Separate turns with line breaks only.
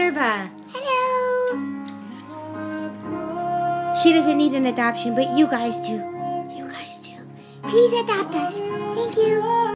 Minerva.
Hello.
She doesn't need an adoption, but you guys do. You guys do.
Please adopt us. Thank you.